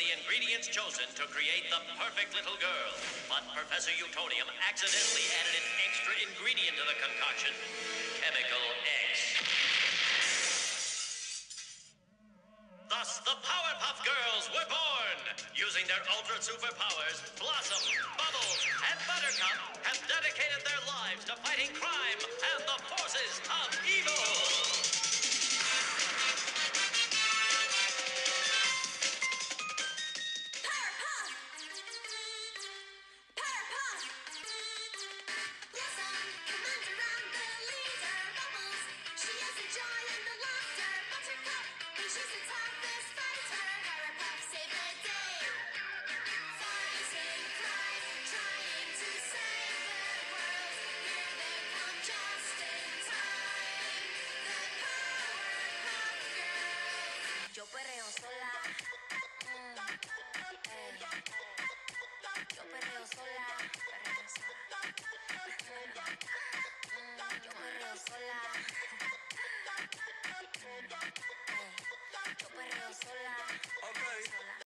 the ingredients chosen to create the perfect little girl. But Professor Utonium accidentally added an extra ingredient to the concoction, Chemical X. Thus, the Powerpuff Girls were born! Using their ultra superpowers, Blossom, Bubbles, and Buttercup have dedicated their lives to fighting crime and the forces of evil! Yo perreo sola. Yo perreo sola. Yo perreo sola. Yo perreo sola. Okay.